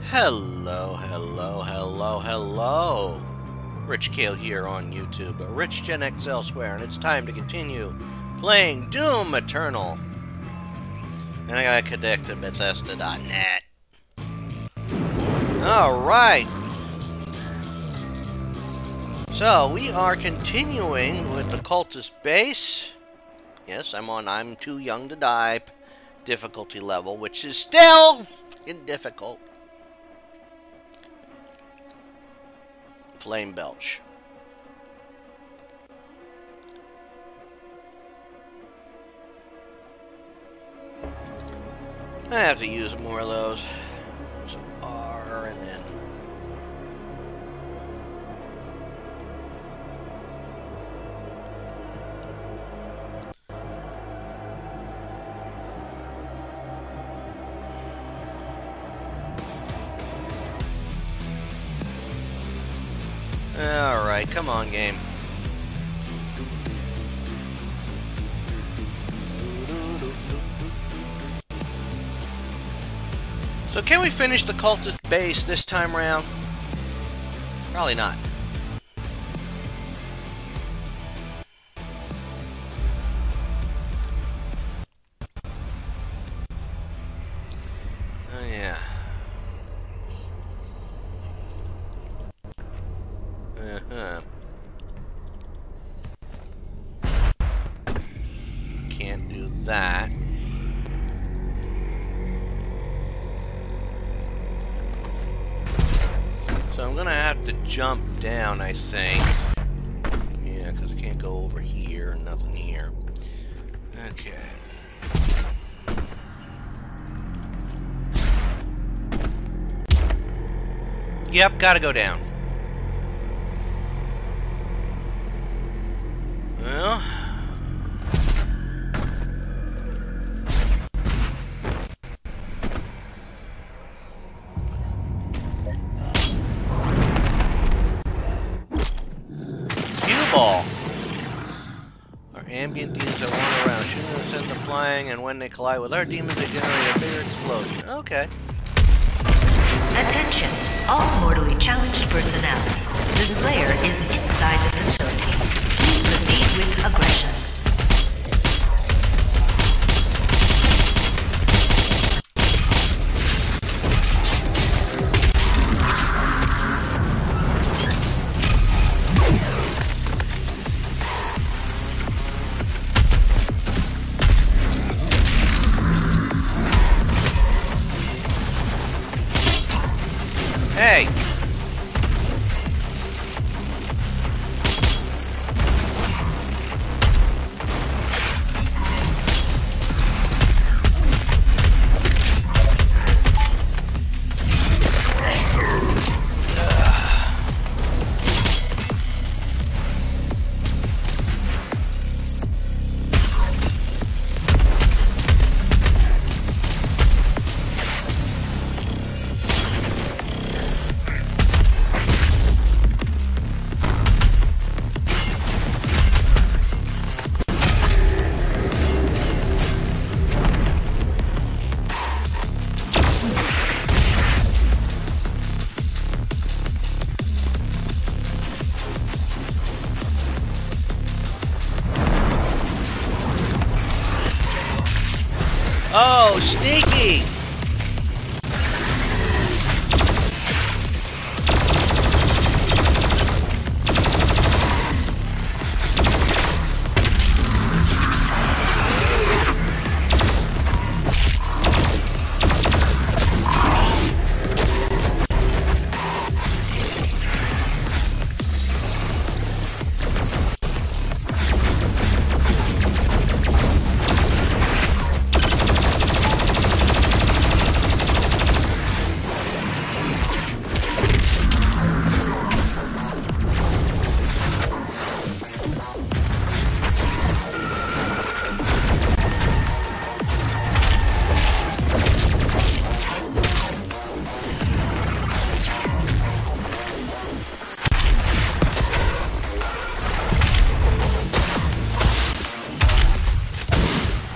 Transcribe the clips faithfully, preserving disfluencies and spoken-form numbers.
Hello, hello, hello, hello. Rich Kale here on YouTube, Rich Gen X elsewhere, and it's time to continue playing Doom Eternal. And I gotta connect to Bethesda dot net. Alright. So, we are continuing with the cultist base. Yes, I'm on I'm Too Young to Die difficulty level, which is still fucking difficult. Flame Belch. I have to use more of those. Some R and then... Alright, come on, game. So can we finish the cultist base this time round? Probably not. Oh yeah. Uh-huh. Can't do that. So I'm gonna have to jump down, I think. Yeah, because I can't go over here, nothing here. Okay. Yep, gotta go down. Well... Ball. Our ambient demons that wander around, shooting them send them flying, and when they collide with our demons, they generate a bigger explosion. Okay. Attention, all mortally challenged personnel. The Slayer is inside the facility. Please proceed with aggression. Hey! Oh, sneaky!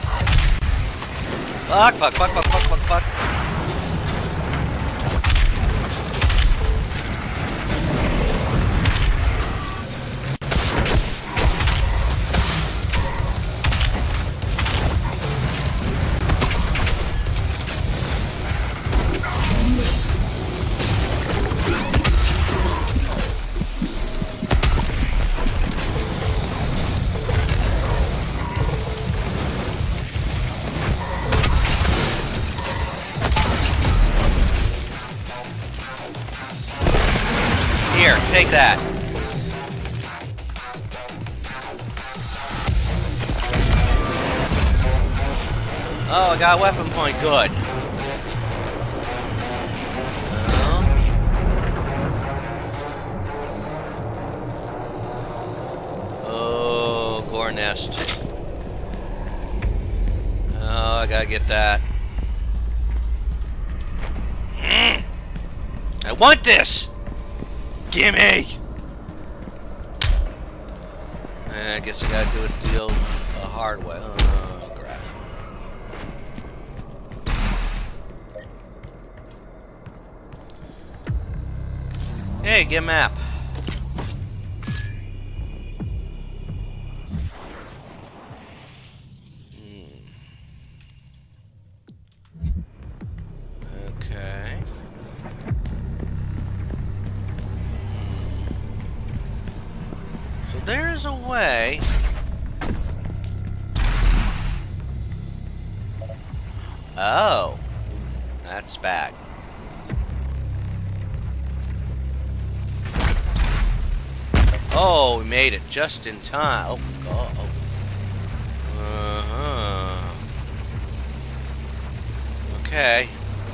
Fuck, fuck, fuck, fuck, fuck, fuck, fuck. take that. Oh, I got a weapon point. Good. Oh, gore nest. Oh, I gotta get that. Mm. I want this! Gimme! I guess I gotta do it deal a hard way. Oh, crap. Hey, get a map. Okay. So there's a way. Oh, that's bad. Oh, we made it just in time. Oh, God. Uh-huh. Okay.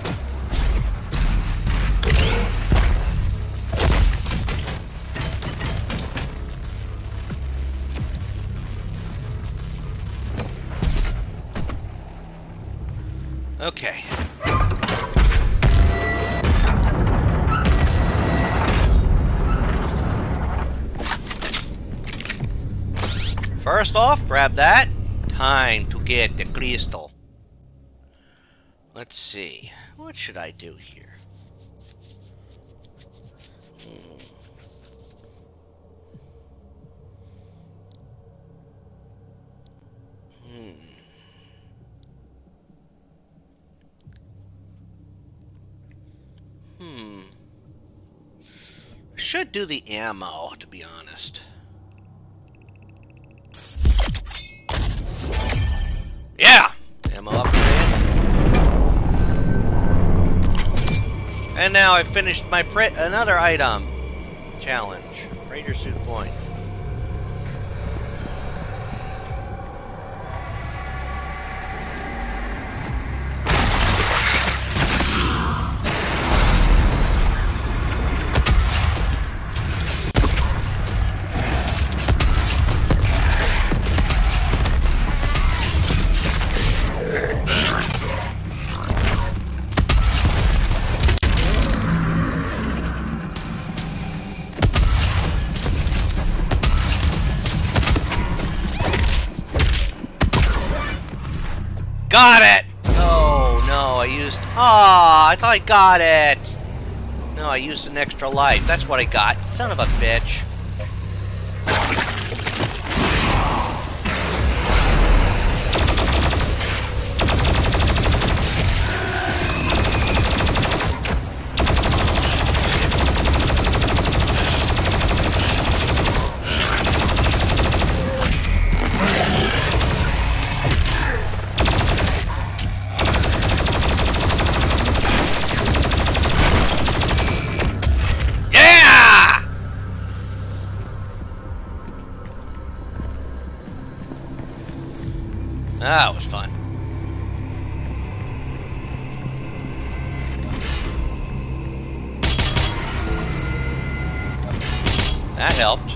Okay. First off, grab that. Time to get the crystal. Let's see. What should I do here? Hmm. Hmm. Hmm. I should do the ammo, to be honest. Yeah! Ammo upgrade. And now I've finished my pre another item challenge. Raider suit point. Got it! Oh, no, I used... Ah, oh, I thought I got it! No, I used an extra life. That's what I got. Son of a bitch. That was fun. That helped.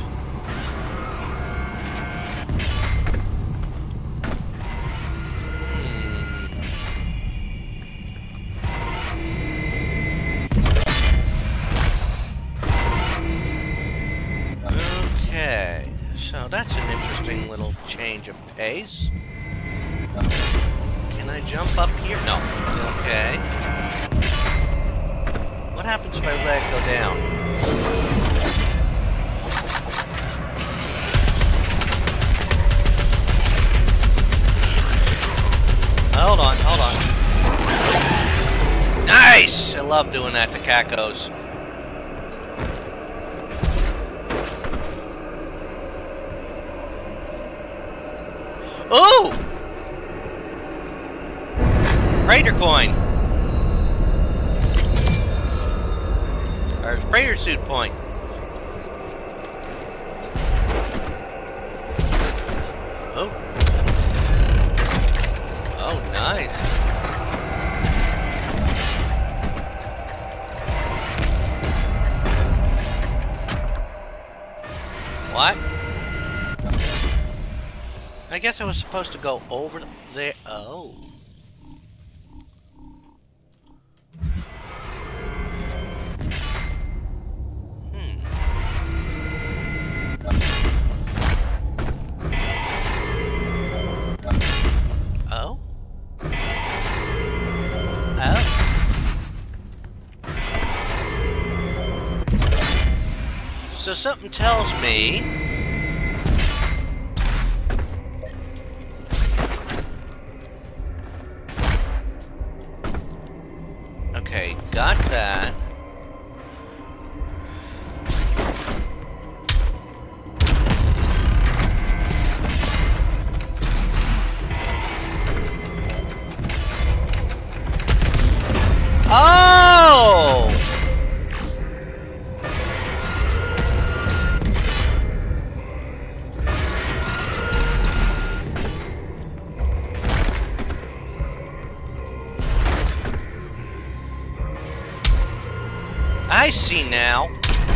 Okay, so that's an interesting little change of pace. Can I jump up here? No. Okay. What happens if I let it go down? Hold on, hold on. Nice! I love doing that to cacos. Ooh! Raider coin! Or Raider suit point. Oh. Oh, nice. What? I guess I was supposed to go over there. Oh. Hmm. Oh? Oh. So something tells me okay, got that. Oh! I see now.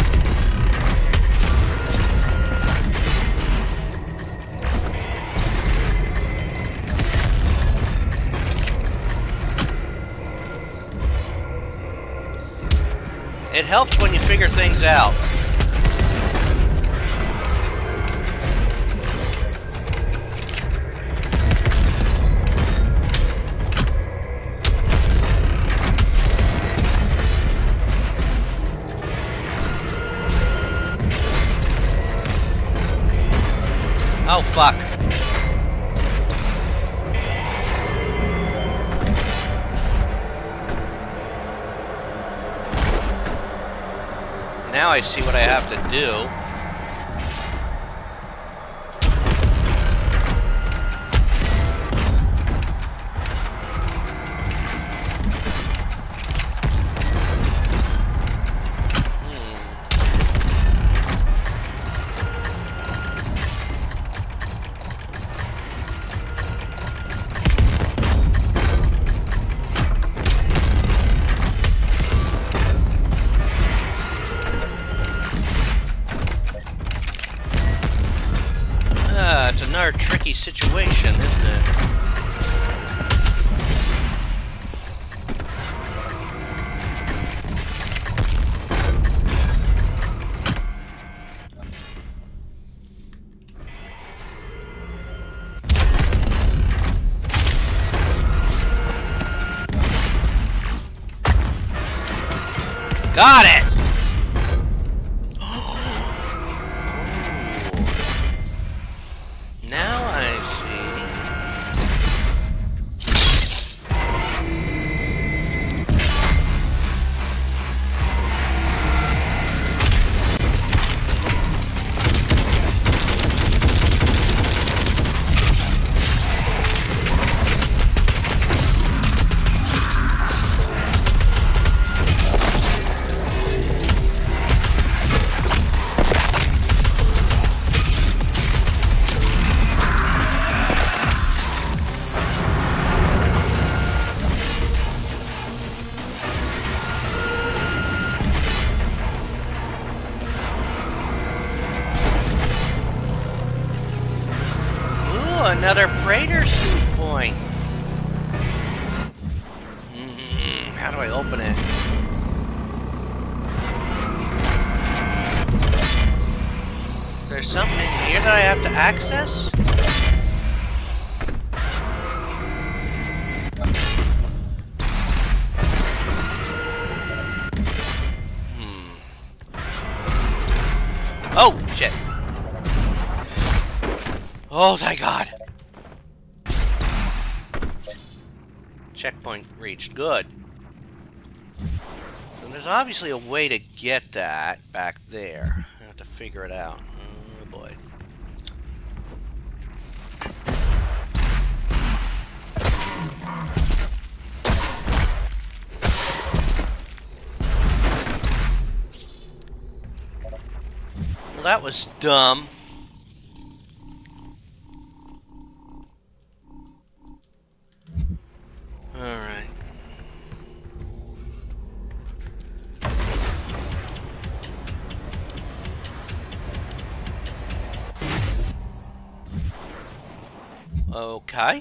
It helps when you figure things out. Oh, fuck. Now I see what I have to do. It's another tricky situation, isn't it? Got it! Another Praetor suit point. Mm-hmm. How do I open it? Is there something in here that I have to access? Hmm. Oh, shit. Oh, thank God. Checkpoint reached. Good. So there's obviously a way to get that back there. I have to figure it out. Oh, boy. Well, that was dumb. Okay.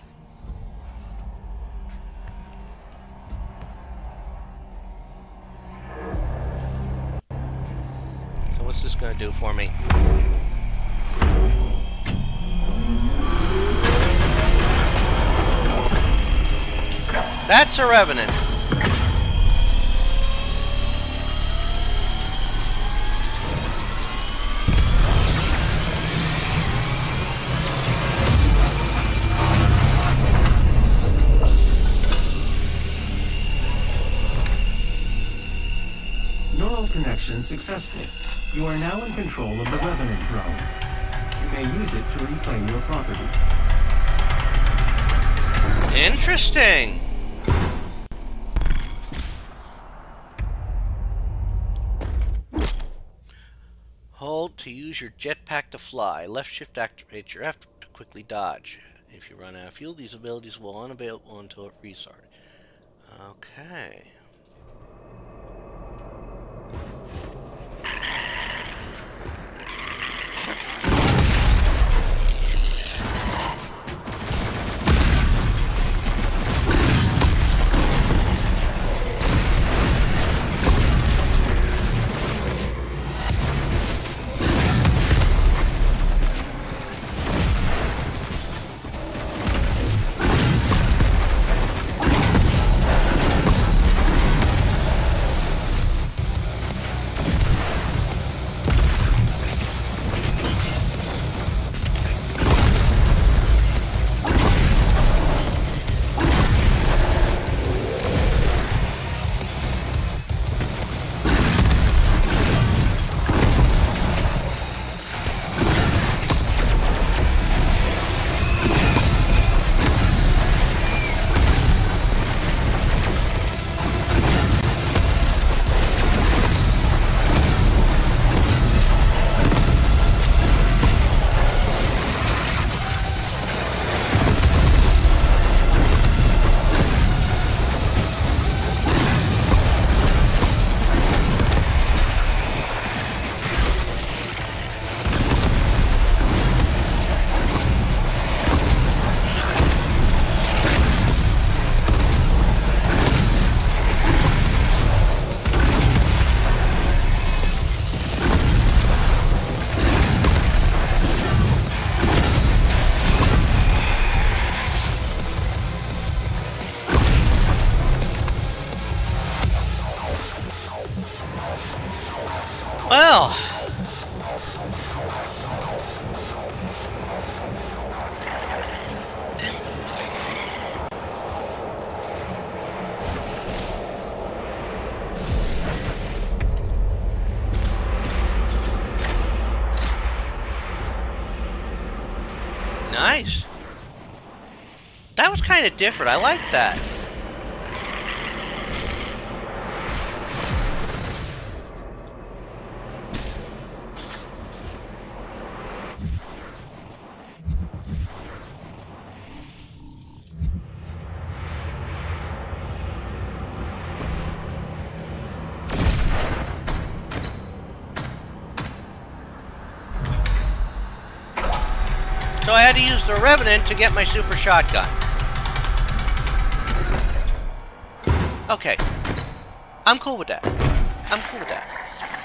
So what's this gonna do for me? That's a Revenant. Neural connection successful. You are now in control of the Revenant drone. You may use it to reclaim your property. Interesting. Hold to use your jetpack to fly. Left shift activates your F to quickly dodge. If you run out of fuel, these abilities will be unavailable until it restarts. Okay. Well, nice. That was kind of different. I like that. So I had to use the Revenant to get my super shotgun. Okay. I'm cool with that. I'm cool with that.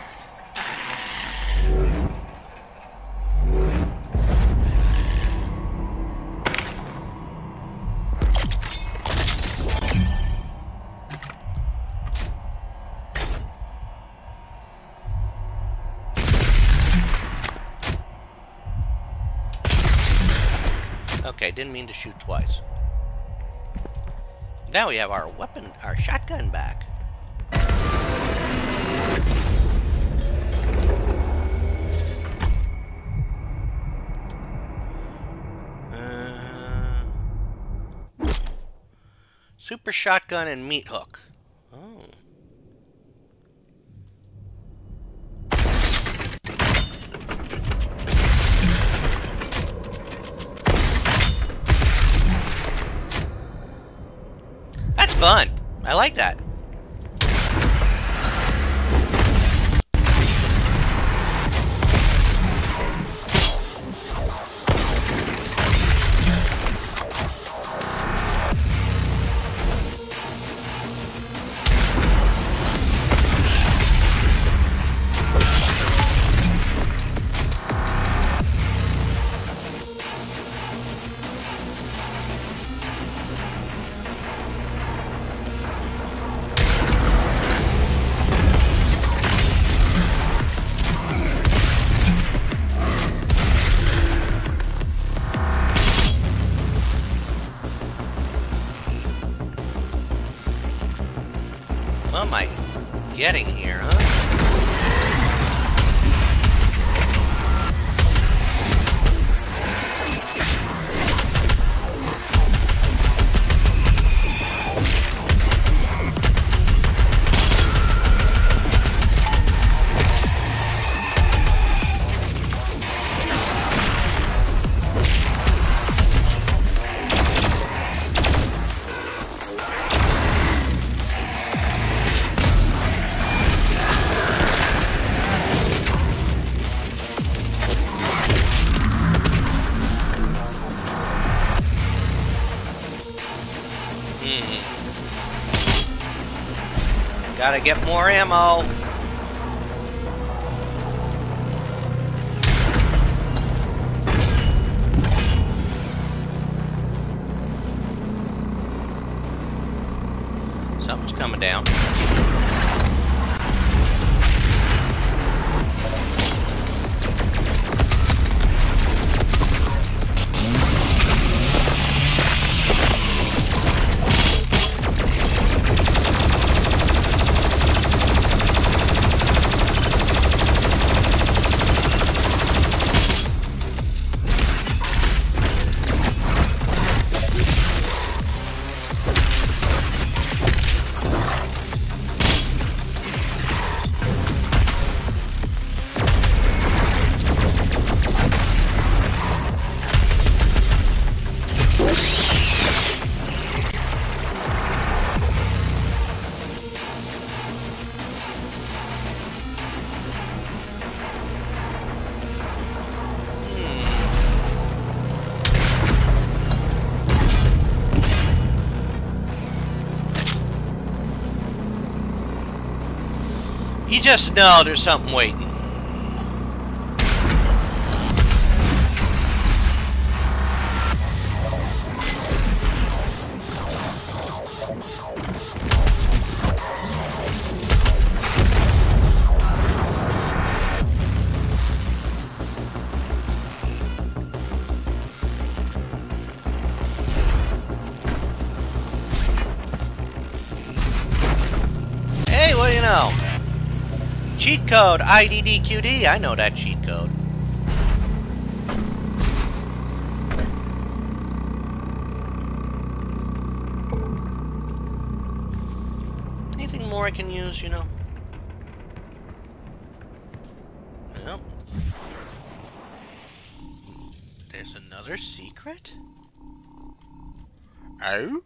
Okay, didn't mean to shoot twice. Now we have our weapon, our shotgun back. Uh, super shotgun and meat hook. Oh. That's fun. I like that. am I getting here, huh? Gotta get more ammo. Something's coming down. You just know there's something waiting. Hey, what do you know? Cheat code I D D Q D. I know that cheat code. Anything more I can use, you know? Well, there's another secret? Oh?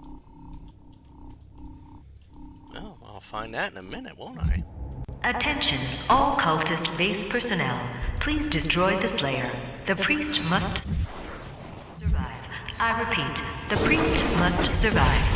Well, I'll find that in a minute, won't I? Attention, all cultist base personnel. Please destroy the Slayer. The priest must survive. I repeat, the priest must survive.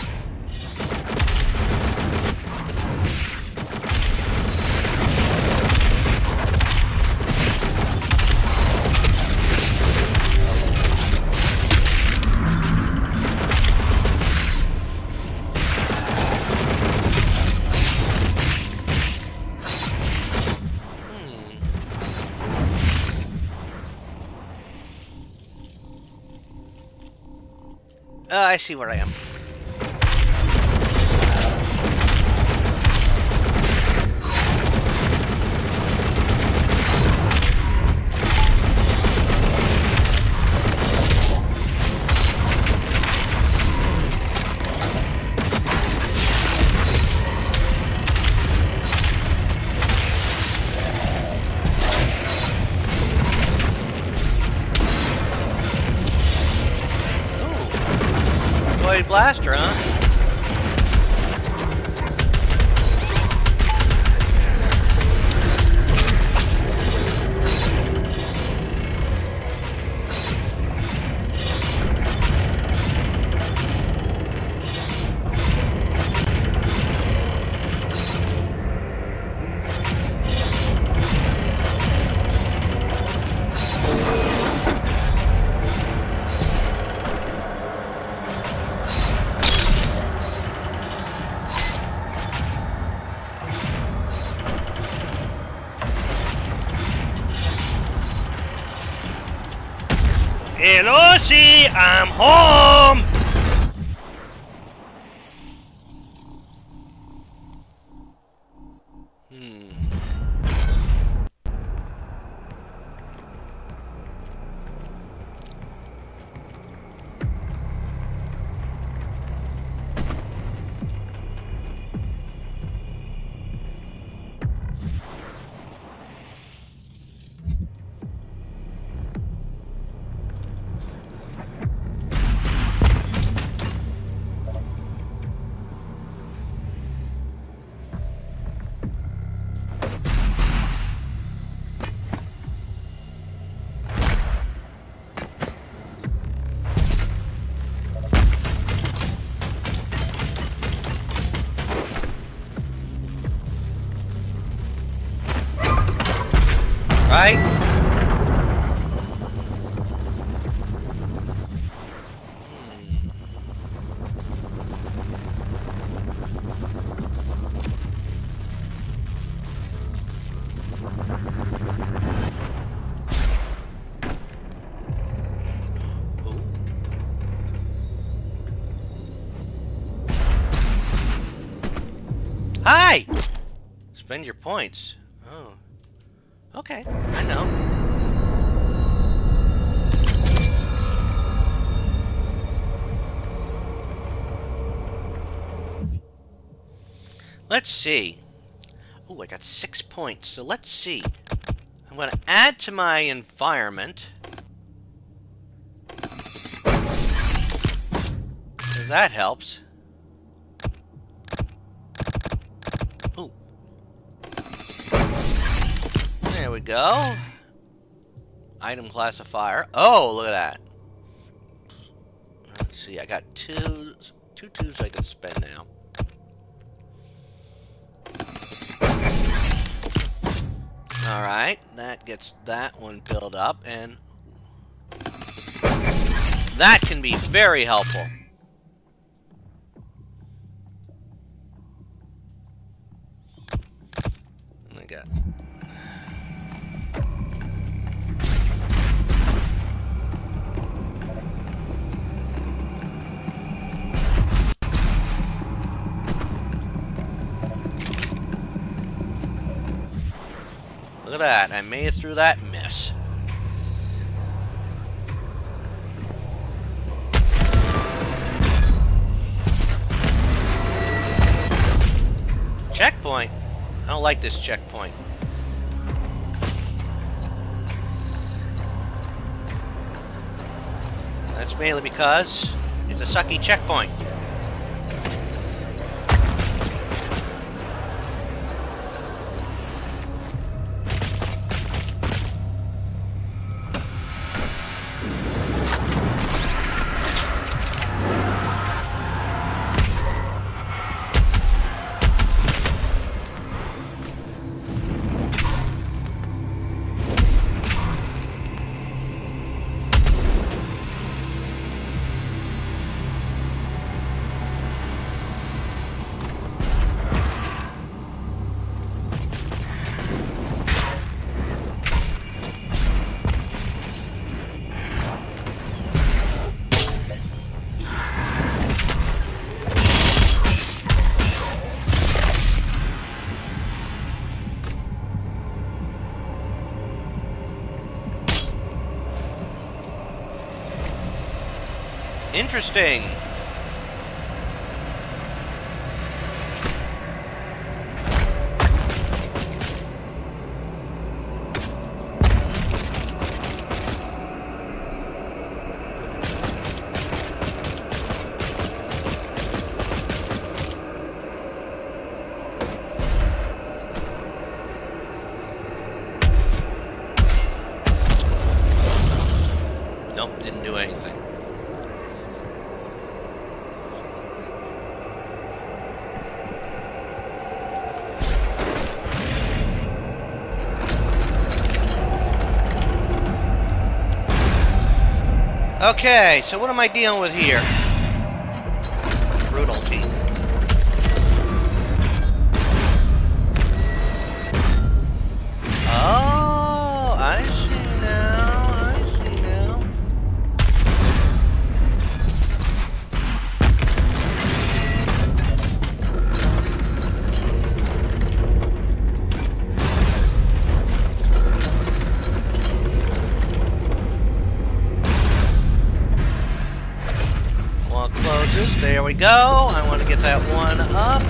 Uh, I see where I am. Blaster, huh? Hey, Lucy, I'm home! Hi! Spend your points. Oh. Okay, I know. Let's see. Oh, I got six points. So let's see. I'm going to add to my environment. So that helps. Ooh. There we go. Item classifier. Oh, look at that. Let's see. I got two, two twos I can spend now. Alright, that gets that one filled up, and that can be very helpful. Oh my god. Look at that, I made it through that mess. Checkpoint? I don't like this checkpoint. That's mainly because it's a sucky checkpoint. Interesting. Nope, didn't do anything. Okay, so what am I dealing with here? Brutality. Oh, I see now, I see now. Closes. There we go. I want to get that one up.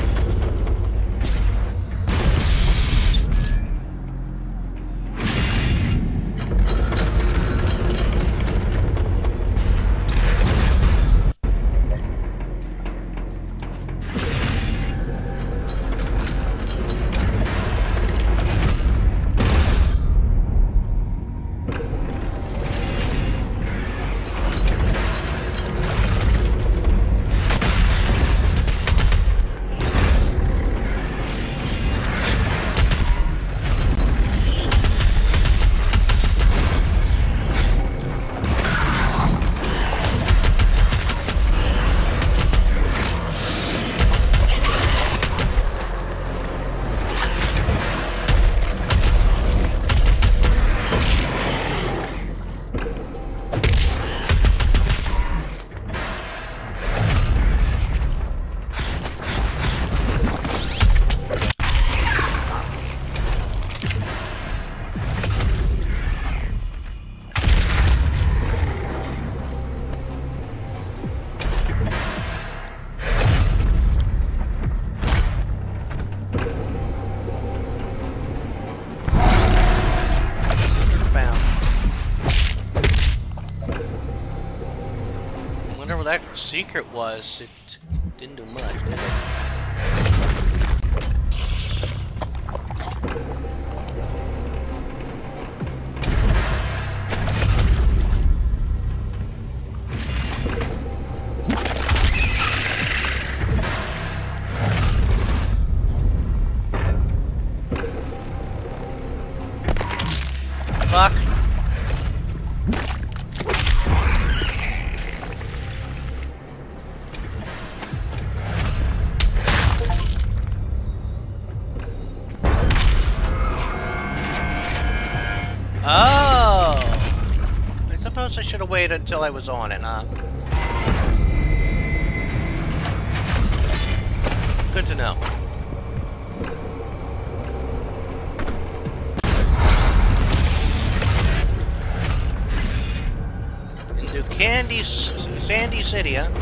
Wonder what that secret was. It didn't do much, did it? Fuck. Oh! I suppose I should have waited until I was on it, huh? Good to know. Into Candy, Sandy City, huh?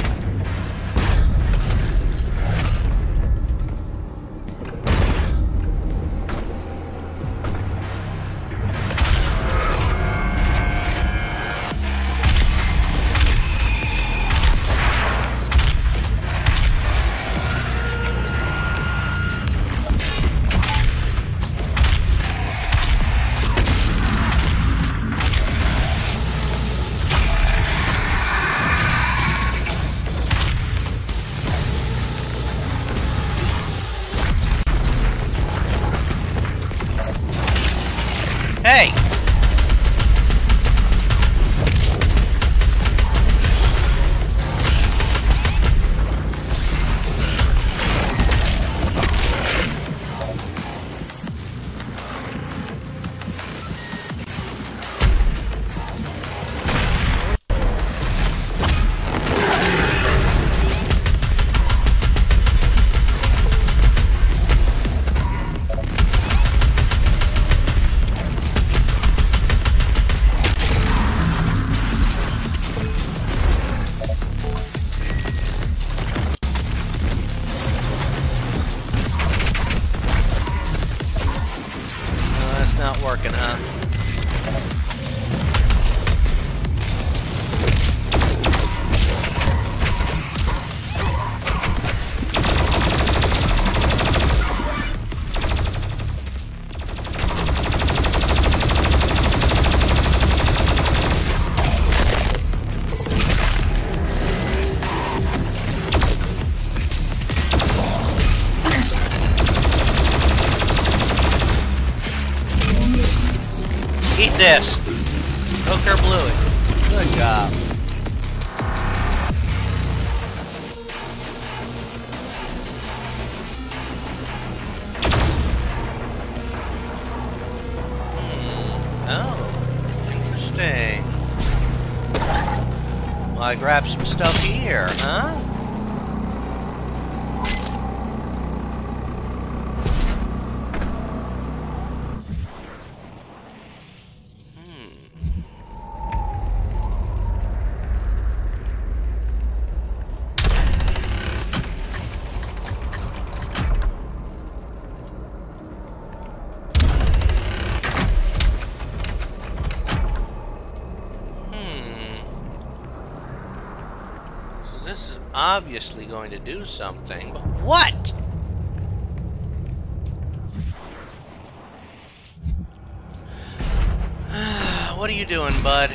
Hey! Not working, huh? Eat this! Hooker blew it. Good job. Hmm. Oh. Interesting. Well, I grabbed some stuff here, huh? This is obviously going to do something, but what? What are you doing, bud?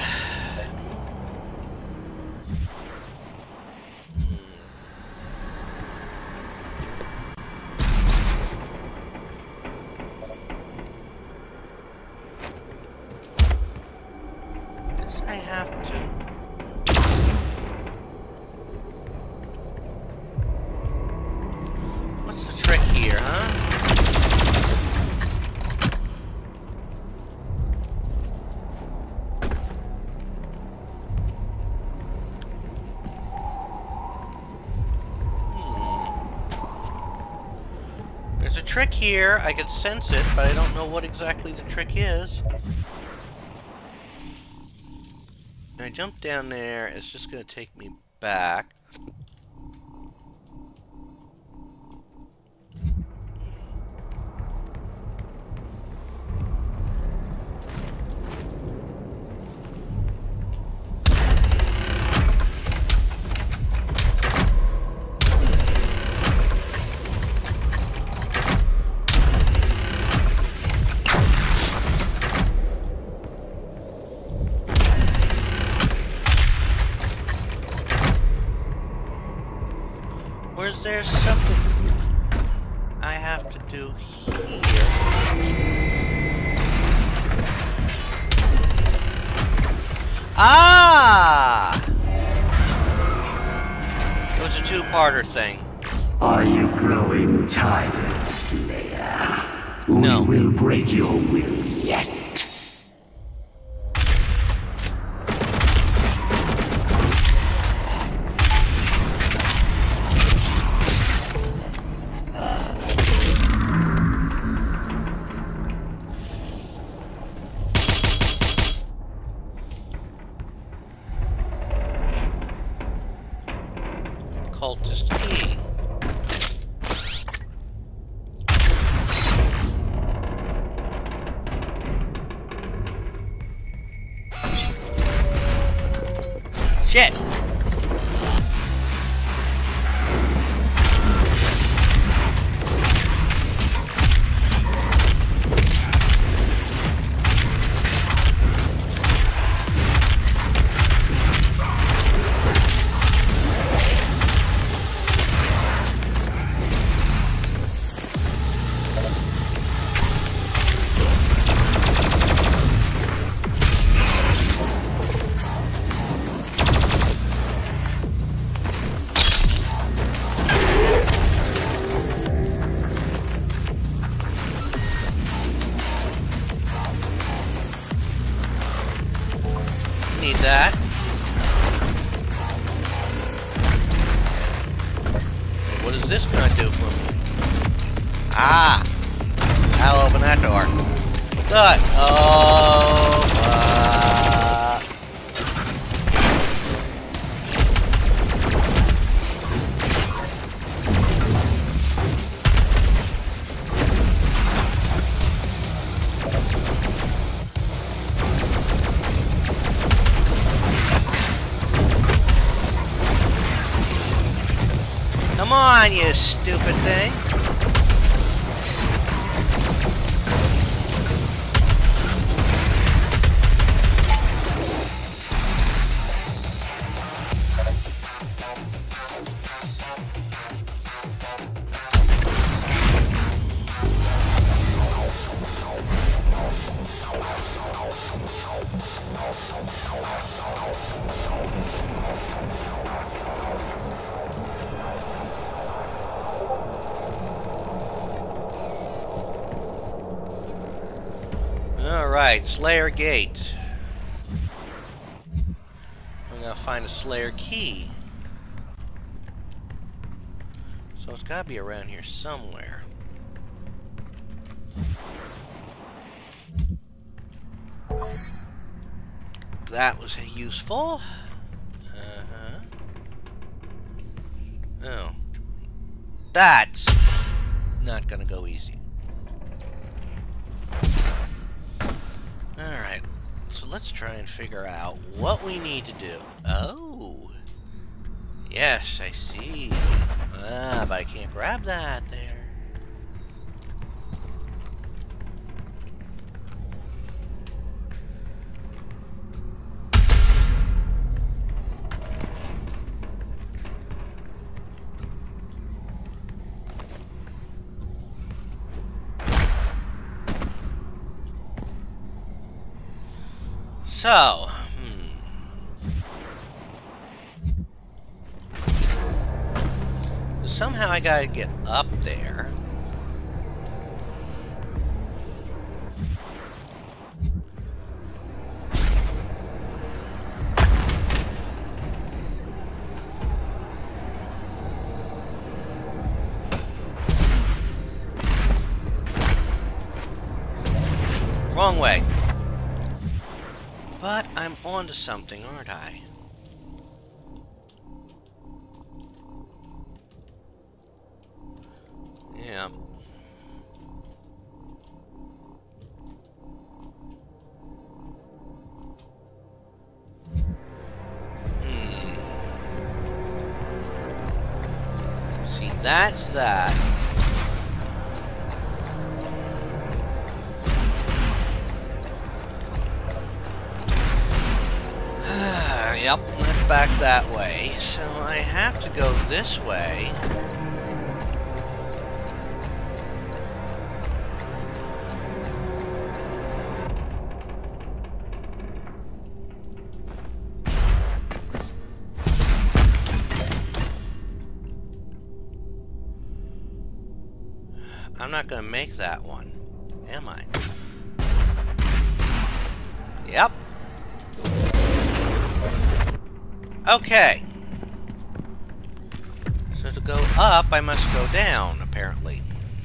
Guess I have to. What's the trick here, huh? Hmm. There's a trick here. I can sense it, but I don't know what exactly the trick is. I jump down there. It's just going to take me back. Or is there something I have to do here? Ah! It was a two-parter thing. Are you growing tired, Slayer? No. We will break your will yet. Cultist key. Shit! Need that. What is this gonna do for me? Ah! I'll open that door. Good. Oh, uh... Come on, you stupid thing. Alright, Slayer Gate. We're gonna find a Slayer key. So it's gotta be around here somewhere. That was useful. Uh-huh. Oh. That's not gonna go easy. Alright, so let's try and figure out what we need to do. Oh! Yes, I see. Ah, but I can't grab that there. So, hmm. Somehow I gotta get up there. Wrong way. But I'm onto something, aren't I? Yeah. Hmm. See, that's that. Yep, back that way, so I have to go this way. I'm not gonna make that one, am I? Yep. Okay. So to go up, I must go down, apparently.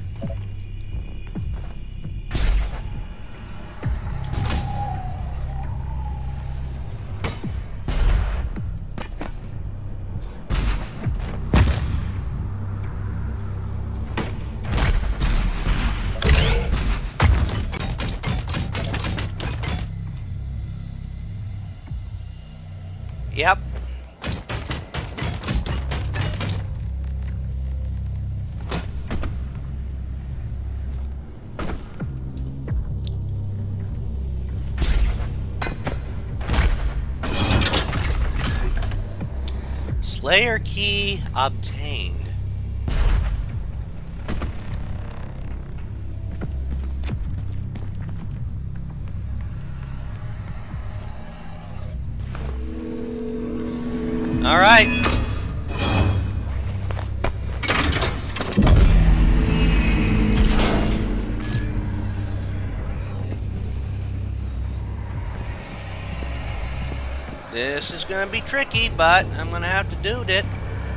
Yep. Slayer key obtained. All right. This is gonna be tricky, but I'm gonna have to do it.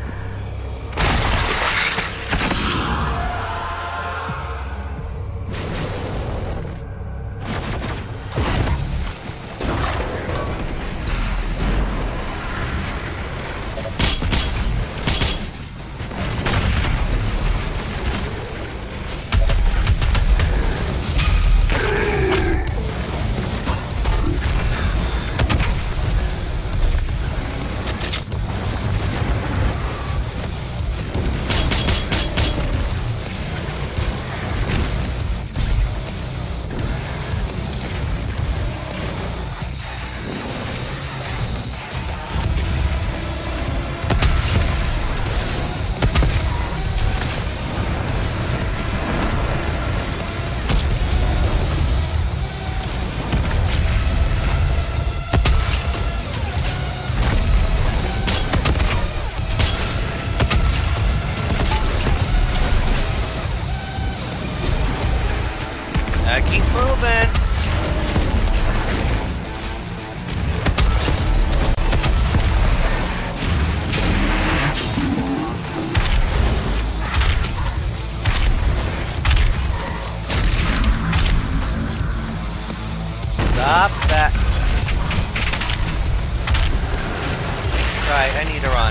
I keep moving. Stop that. Right, I need to run.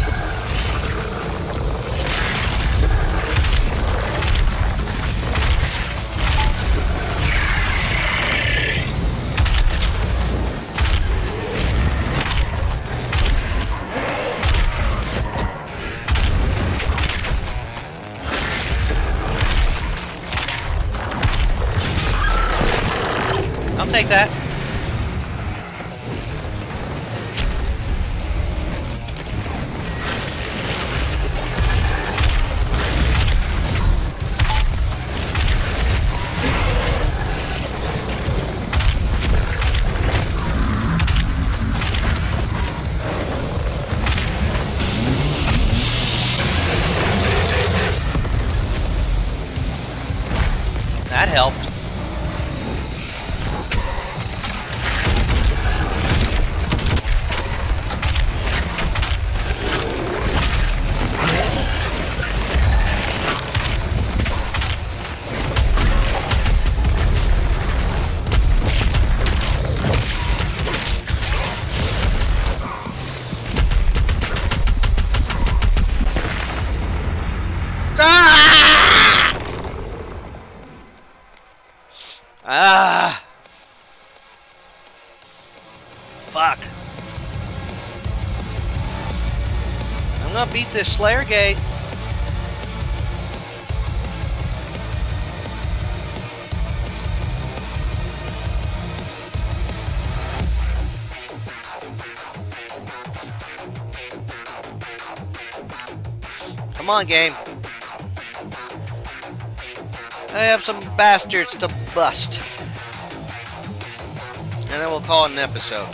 I'll take that. That helped. Ah! Fuck. I'm gonna beat this Slayer gate. Come on, game. I have some bastards to bust. And then we'll call it an episode.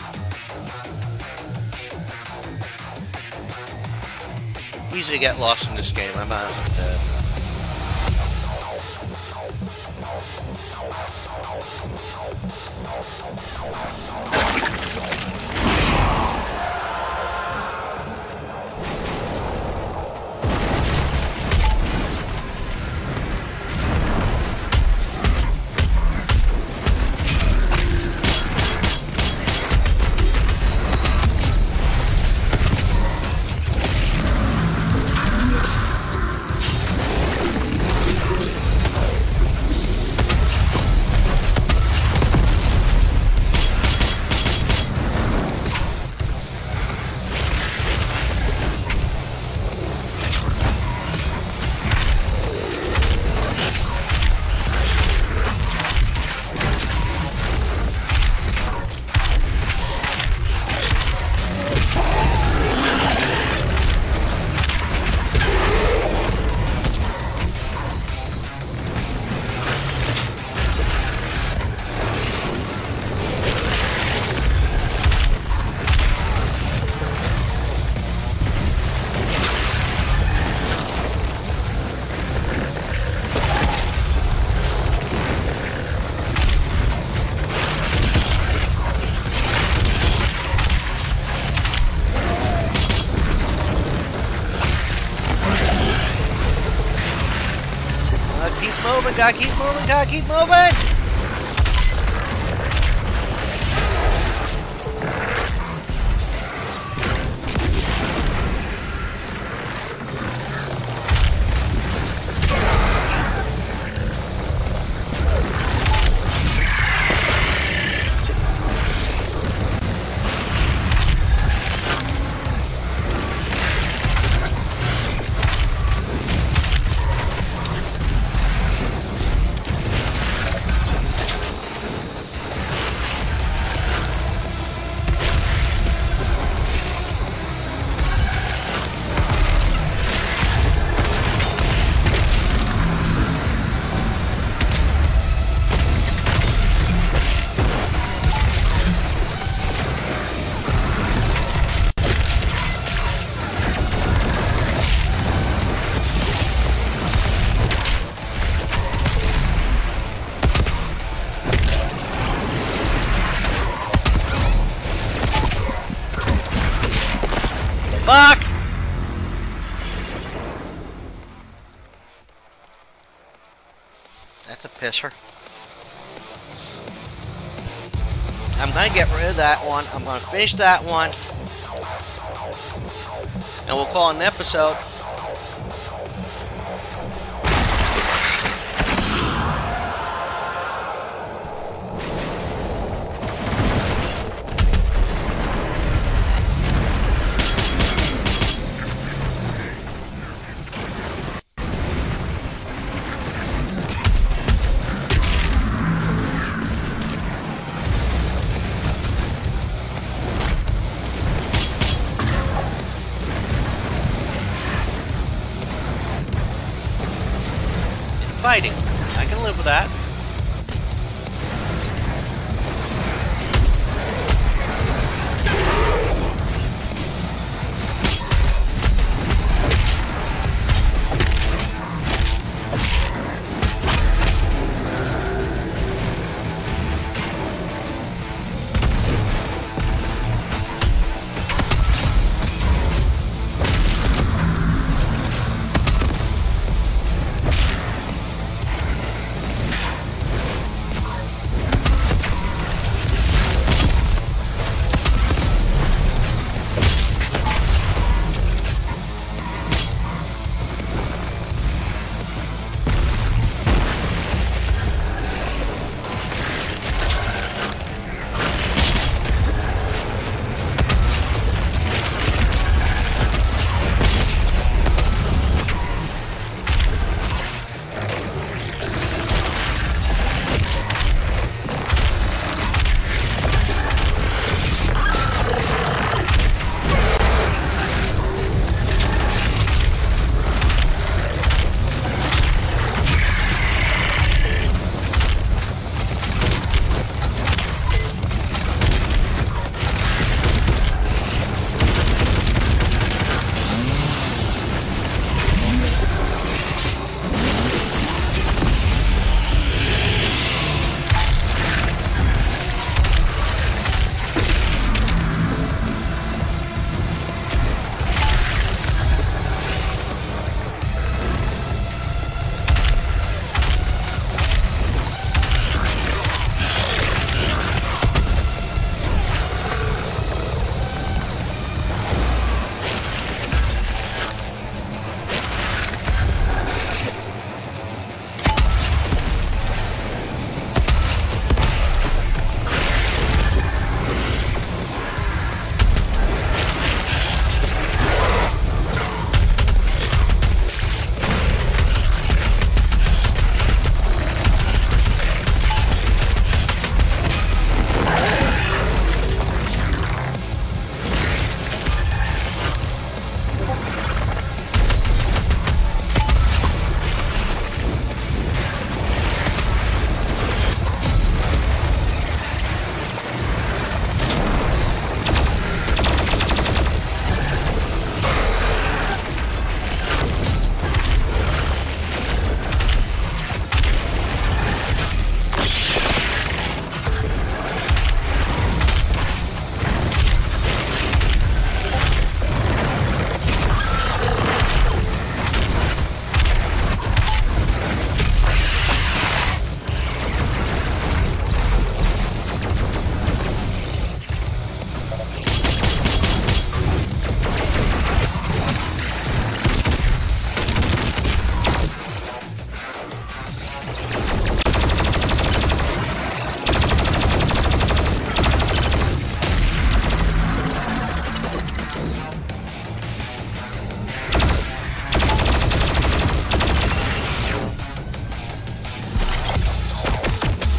Easy to get lost in this game. I'm out of dead. Moving, gotta keep moving, gotta keep moving! Fuck! That's a pisser. I'm gonna get rid of that one. I'm gonna finish that one. And we'll call it an episode. Fighting. I can live with that.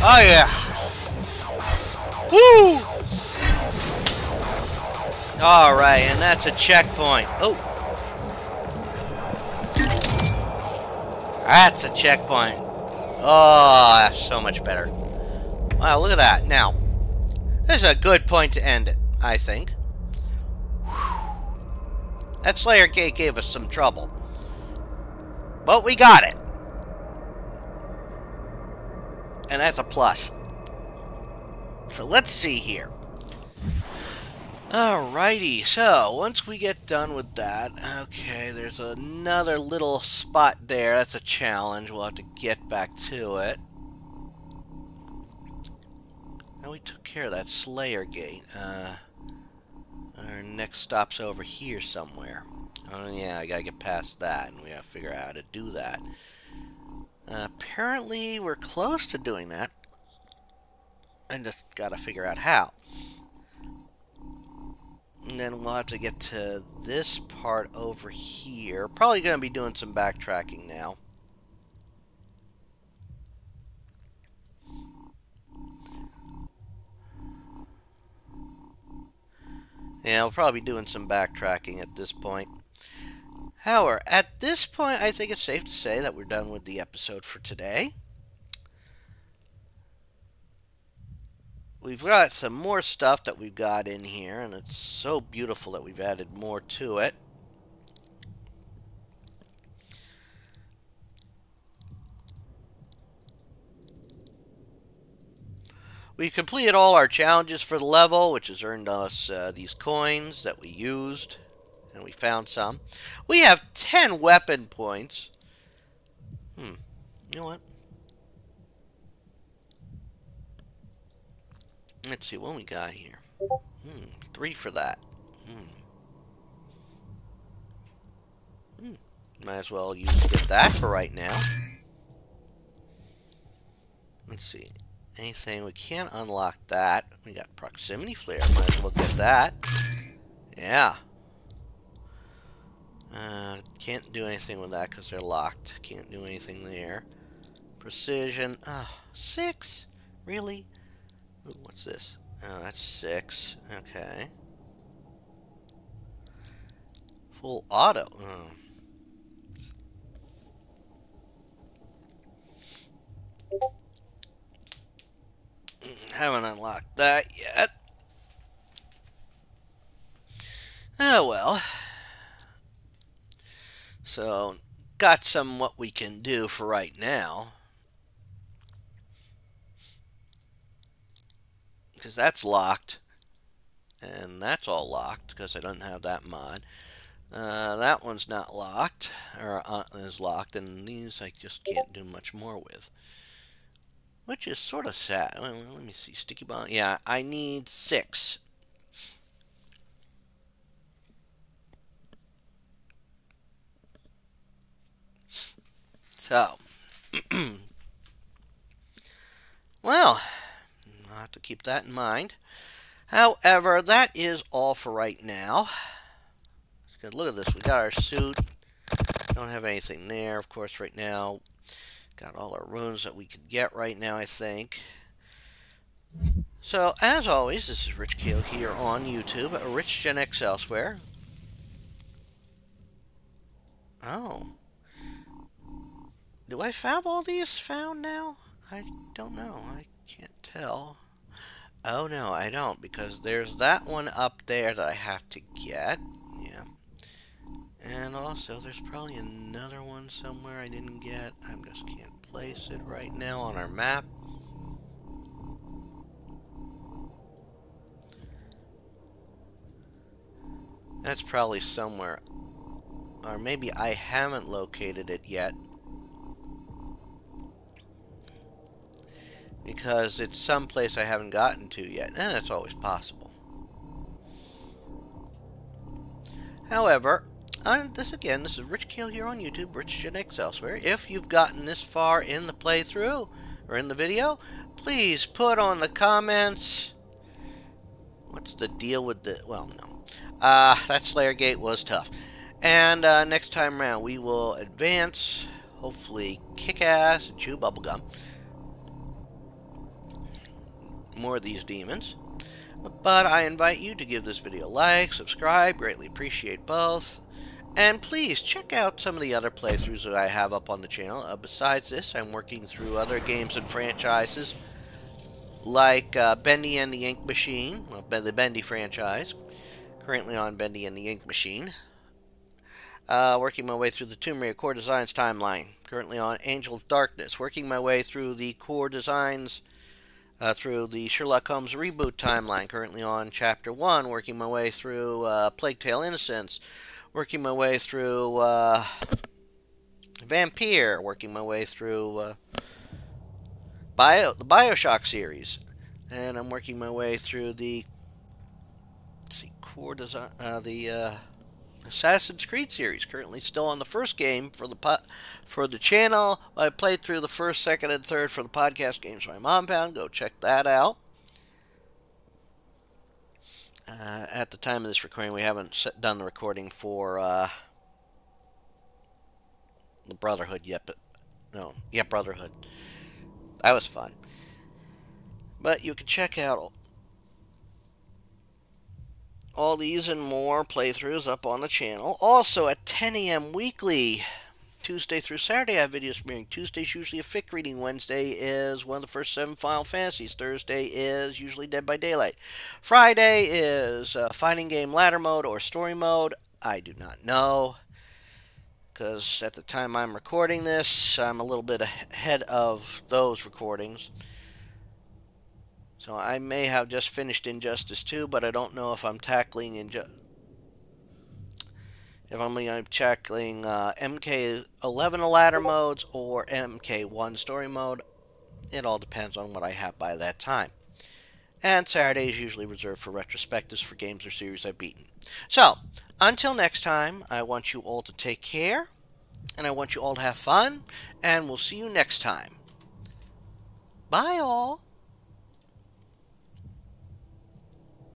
Oh yeah! Woo! Alright, and that's a checkpoint. Oh! That's a checkpoint. Oh, that's so much better. Wow, look at that. Now, this is a good point to end it, I think. Whew. That Slayer Gate gave us some trouble. But we got it. And that's a plus. So let's see here. Alrighty, so once we get done with that, okay, there's another little spot there. That's a challenge. We'll have to get back to it. Now we took care of that Slayer Gate. Uh, our next stop's over here somewhere. Oh yeah, I gotta get past that, and we gotta figure out how to do that. Uh, apparently, we're close to doing that. I just gotta figure out how. And then we'll have to get to this part over here. Probably gonna be doing some backtracking now. Yeah, we'll probably be doing some backtracking at this point. However, at this point, I think it's safe to say that we're done with the episode for today. We've got some more stuff that we've got in here, and it's so beautiful that we've added more to it. We've completed all our challenges for the level, which has earned us uh, these coins that we used, and we found some. We have ten weapon points. Hmm. You know what? Let's see what we got here. Hmm. Three for that. Hmm. Hmm. Might as well use get that for right now. Let's see. Anything, we can't unlock that. We got proximity flare. Might as well get that. Yeah. Uh, can't do anything with that because they're locked. Can't do anything there. Precision. Ah, oh, six? Really? Ooh, what's this? Oh, that's six. Okay. Full auto. Oh. Haven't unlocked that yet. Oh well. So, got some what we can do for right now. Because that's locked. And that's all locked because I don't have that mod. Uh, that one's not locked. Or uh, is locked. And these I just can't do much more with. Which is sort of sad. Well, let me see. Sticky bomb. Yeah, I need six. So. Well, I'll have to keep that in mind. However, that is all for right now. Look at this. We got our suit. Don't have anything there, of course, right now. Got all our runes that we could get right now, I think. So, as always, this is Rich Kale here on YouTube, Rich Gen X elsewhere. Oh. Do I have all these found now? I don't know. I can't tell. Oh, no, I don't, because there's that one up there that I have to get. Yeah. And also, there's probably another one somewhere I didn't get. I just can't place it right now on our map. That's probably somewhere. Or maybe I haven't located it yet. Because it's someplace I haven't gotten to yet. And that's always possible. However, and this again, this is Rich Kale here on YouTube, Rich Gen X elsewhere. If you've gotten this far in the playthrough, or in the video, please put on the comments, what's the deal with the, well, no. Uh, that Slayer Gate was tough. And uh, next time around, we will advance, hopefully kick ass, and chew bubblegum. more of these demons. But I invite you to give this video a like, subscribe, greatly appreciate both. And please check out some of the other playthroughs that I have up on the channel. Uh, besides this, I'm working through other games and franchises like uh, Bendy and the Ink Machine, well, the Bendy franchise. Currently on Bendy and the Ink Machine. Uh, working my way through the Tomb Raider Core Designs timeline. Currently on Angel of Darkness. Working my way through the Core Designs, uh, through the Sherlock Holmes reboot timeline. Currently on Chapter one. Working my way through uh, Plague Tale Innocence. Working my way through uh, Vampire. Working my way through uh, Bio, the Bioshock series. And I'm working my way through the let's see, Core Design, uh, the uh, Assassin's Creed series. Currently still on the first game for the po for the channel. I played through the first, second, and third for the podcast games by Mompound. Go check that out. Uh, at the time of this recording, we haven't set, done the recording for uh, the Brotherhood yet, but no, yeah, Brotherhood. That was fun. But you can check out all these and more playthroughs up on the channel. Also at ten A M weekly, Tuesday through Saturday, I have videos premiering. Tuesday's usually a fic reading. Wednesday is one of the first seven Final Fantasies. Thursday is usually Dead by Daylight. Friday is uh, fighting game ladder mode or story mode. I do not know, because at the time I'm recording this, I'm a little bit ahead of those recordings. So I may have just finished Injustice two, but I don't know if I'm tackling Inju if I'm going to be tackling uh, M K eleven ladder modes or M K one story mode. It all depends on what I have by that time. And Saturday is usually reserved for retrospectives for games or series I've beaten. So, until next time, I want you all to take care, and I want you all to have fun, and we'll see you next time. Bye all!